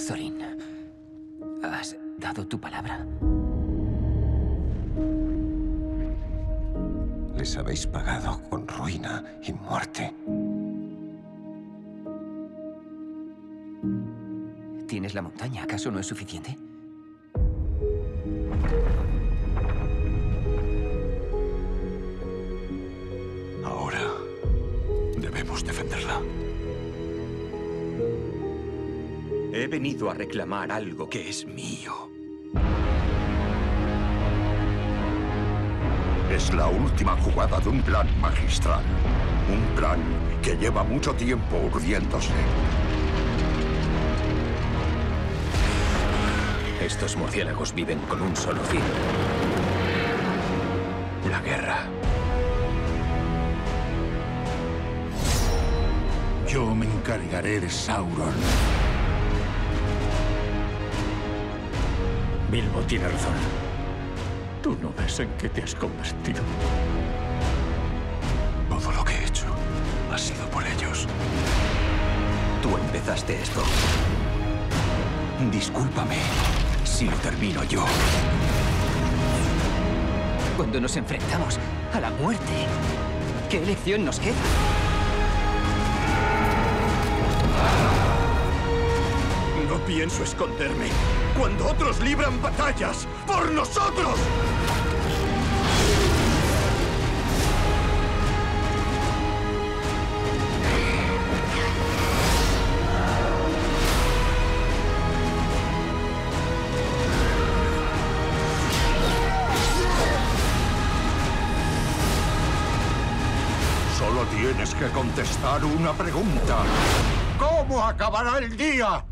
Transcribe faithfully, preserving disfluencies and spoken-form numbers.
Thorin, ¿has dado tu palabra? Les habéis pagado con ruina y muerte. ¿Tienes la montaña? ¿Acaso no es suficiente? Ahora debemos defenderla. He venido a reclamar algo que es mío. Es la última jugada de un plan magistral. Un plan que lleva mucho tiempo urdiéndose. Estos murciélagos viven con un solo fin. La guerra. Yo me encargaré de Sauron. Bilbo tiene razón. Tú no ves en qué te has convertido. Todo lo que he hecho ha sido por ellos. Tú empezaste esto. Discúlpame si lo termino yo. Cuando nos enfrentamos a la muerte, ¿qué elección nos queda? No pienso esconderme cuando otros libran batallas por nosotros. Solo tienes que contestar una pregunta. ¿Cómo acabará el día?